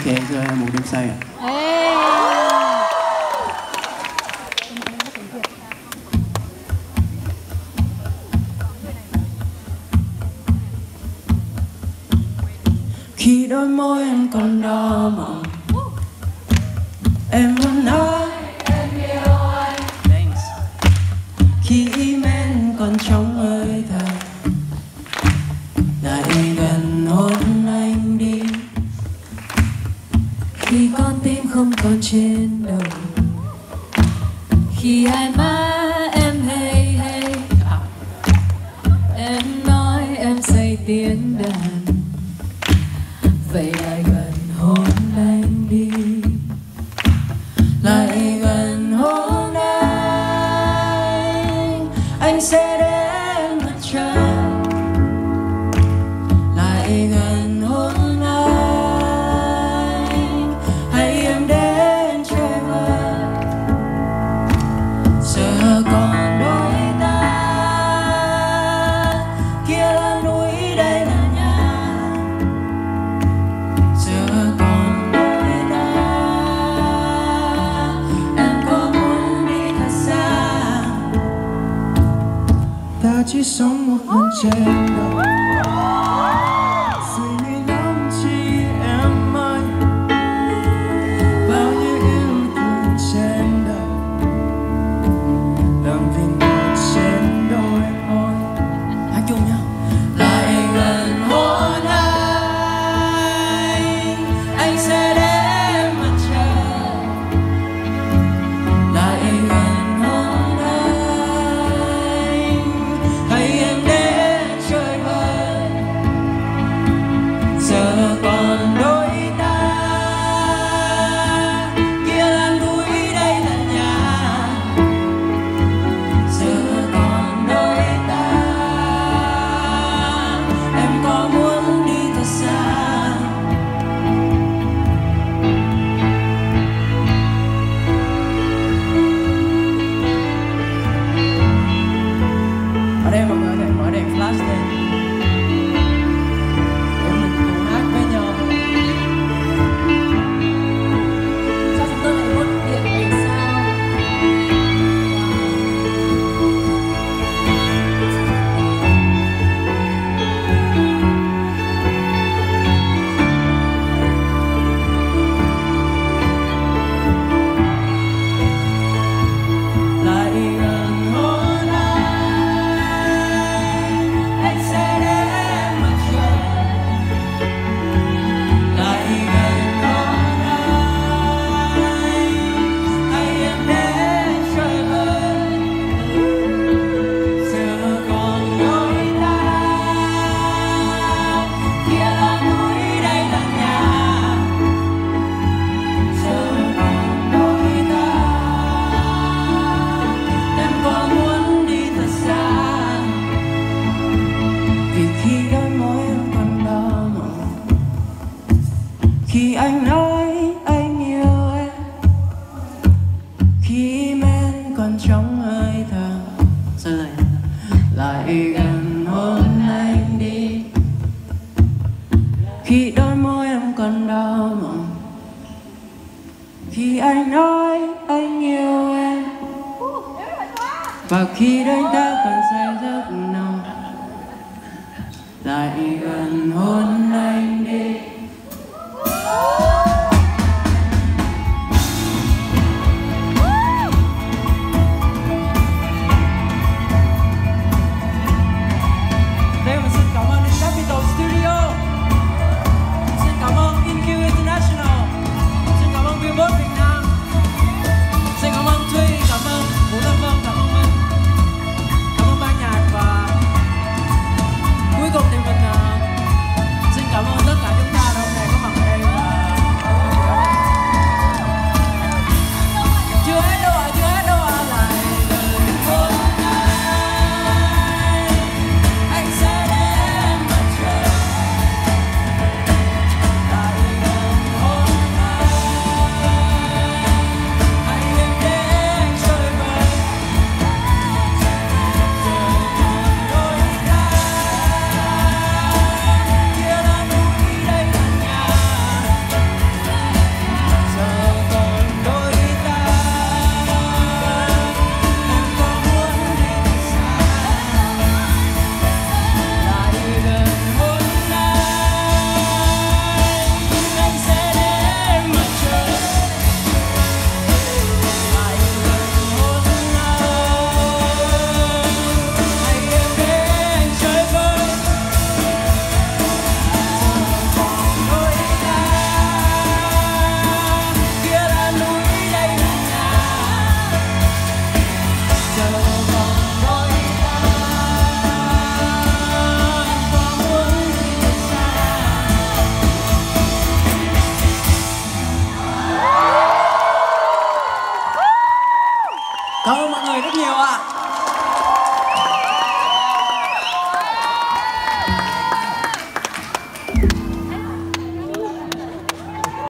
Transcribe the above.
cho em một đêm say ạ. Khi đôi môi em còn đỏ mọng, em muốn nói em yêu anh. Thanks. Khi im em còn trong hơi thở, lại gần hôn anh đi. Khi con tim không còn trên đầu, khi ai má em hey hey, em nói em say tiếng đàn. Vậy lại gần hôn anh đi, lại gần hôn anh sẽ đến mặt trời. Lại gần hôn anh, hãy em đến chơi vơi. Giờ còn đôi ta, kia là núi đây là nhà. Giờ còn đôi ta, em có muốn đi thật xa. Ta chỉ sống một lần trên đời. Khi anh nói anh yêu em, khi men còn trong hơi thở, lại gần hôn anh đi. Khi đôi môi em còn đau mộng, khi anh nói anh yêu em, và khi đôi ta còn say giấc nồng, lại gần hôn anh đi. Đây mình xin cảm ơn Capital Studio, xin cảm ơn InQ International, xin cảm ơn Billboard Việt Nam, xin cảm ơn Duy, cảm ơn Vũ Lâm Vân, cảm ơn Minh, cảm ơn ban nhạc. Và cuối cùng thì mình Thank you.